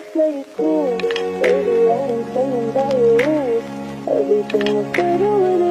play it cool. Baby, I ain't playing by your rules. Everything was better when